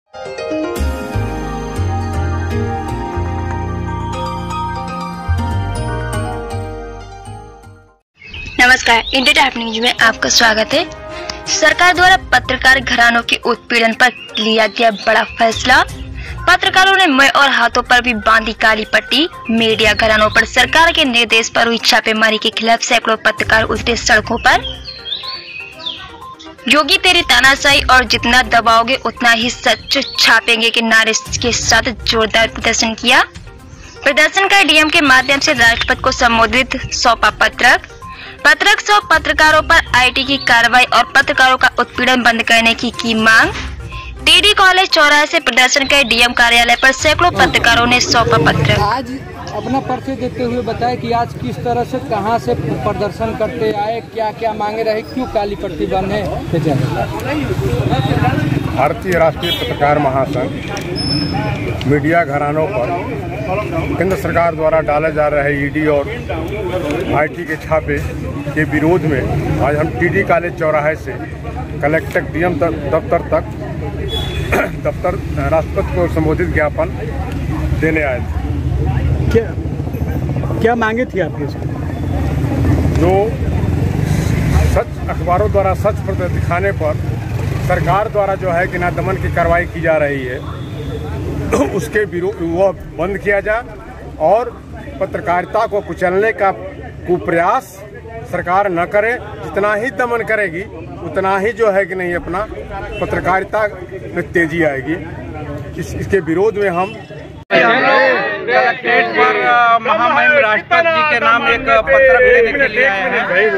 नमस्कार, India type news में आपका स्वागत है। सरकार द्वारा पत्रकार घरानों के उत्पीड़न पर लिया गया बड़ा फैसला। पत्रकारों ने मुंह और हाथों पर भी बांधी काली पट्टी। मीडिया घरानों पर सरकार के निर्देश पर हुई छापेमारी के खिलाफ सैकड़ों पत्रकार उतरे सड़कों पर। योगी तेरी तानाशाही और जितना दबाओगे उतना ही सच छापेंगे के नारे के साथ जोरदार प्रदर्शन किया। प्रदर्शन कर डीएम के माध्यम से राष्ट्रपति को संबोधित सौंपा पत्रक सौ पत्रकारों पर आईटी की कार्रवाई और पत्रकारों का उत्पीड़न बंद करने की मांग। टीडी कॉलेज चौराहे से प्रदर्शन कर डीएम कार्यालय पर सैकड़ों पत्रकारों ने सौंपा पत्र। आज अपना परिचय देते हुए बताया कि आज किस तरह से कहां से प्रदर्शन करते आए, क्या क्या मांगे रहे, क्यों काली पट्टी बने। भारतीय राष्ट्रीय पत्रकार महासंघ मीडिया घरानों पर केंद्र सरकार द्वारा डाले जा रहे ईडी और आईटी के छापे के विरोध में आज हम टीडी कॉलेज चौराहे से कलेक्टर डीएम दफ्तर तक राष्ट्रपति को संबोधित ज्ञापन देने आए थे। क्या मांगे थी आपकी? जो सच अखबारों द्वारा सच पर दिखाने पर सरकार द्वारा जो है कि ना दमन की कार्रवाई की जा रही है, उसके विरोध वह बंद किया जाए और पत्रकारिता को कुचलने का कुप्रयास सरकार न करे। जितना ही दमन करेगी उतना ही जो है कि नहीं अपना पत्रकारिता में तेजी आएगी। इसके विरोध में हम कलेक्ट्रेट पर महामहिम राष्ट्रपति जी के नाम एक पत्रक देने के लिए आए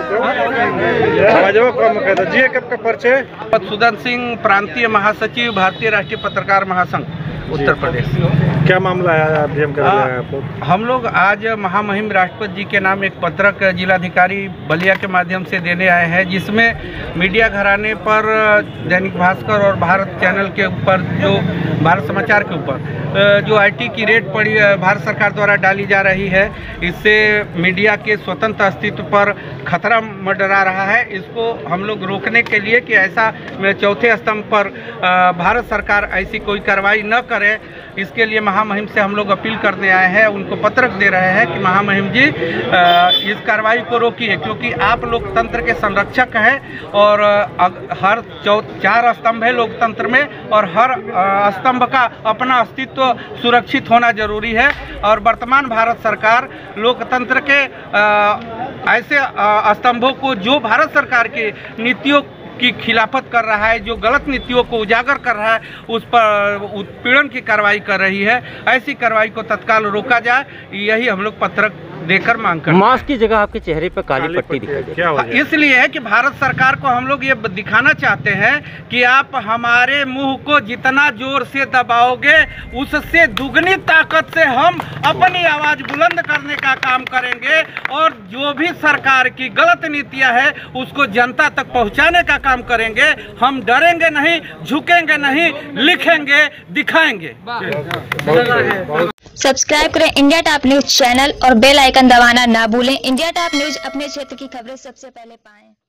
हैं। परिचय मधुसूदन सिंह, प्रांतीय महासचिव, भारतीय राष्ट्रीय पत्रकार महासंघ, उत्तर प्रदेश। क्या मामला है डीएम का? हम लोग आज महामहिम राष्ट्रपति जी के नाम एक पत्रक जिलाधिकारी बलिया के माध्यम से देने आए हैं, जिसमें मीडिया घराने पर दैनिक भास्कर और भारत चैनल के ऊपर, जो भारत समाचार के ऊपर जो आईटी की रेट पड़ी भारत सरकार द्वारा डाली जा रही है, इससे मीडिया के स्वतंत्र अस्तित्व पर खतरा मंडरा रहा है। इसको हम लोग रोकने के लिए कि ऐसा चौथे स्तंभ पर भारत सरकार ऐसी कोई कार्रवाई न करे, इसके लिए महामहिम से हम लोग अपील करने आए हैं। उनको पत्रक दे रहे हैं कि महामहिम जी इस कार्रवाई को रोकिए, क्योंकि आप लोकतंत्र के संरक्षक हैं और हर 4 स्तंभ है लोकतंत्र में, और हर स्तंभ का अपना अस्तित्व सुरक्षित होना जरूरी है। और वर्तमान भारत सरकार लोकतंत्र के ऐसे स्तंभों को, जो भारत सरकार के नीतियों की खिलाफत कर रहा है, जो गलत नीतियों को उजागर कर रहा है, उस पर उत्पीड़न की कार्रवाई कर रही है। ऐसी कार्रवाई को तत्काल रोका जाए, यही हम लोग पत्रक देकर मांग कर। मास्क की जगह आपके चेहरे पर काली पट्टी दिखाई, इसलिए है कि भारत सरकार को हम लोग ये दिखाना चाहते हैं कि आप हमारे मुंह को जितना जोर से दबाओगे, उससे दुगनी ताकत से हम अपनी आवाज बुलंद करने का काम करेंगे, और जो भी सरकार की गलत नीतियां हैं उसको जनता तक पहुंचाने का काम करेंगे। हम डरेंगे नहीं, झुकेंगे नहीं, लिखेंगे, दिखाएंगे। सब्सक्राइब करें इंडिया टॉप न्यूज चैनल और बेल आइकन दबाना ना भूलें। इंडिया टॉप न्यूज अपने क्षेत्र की खबरें सबसे पहले पाएं।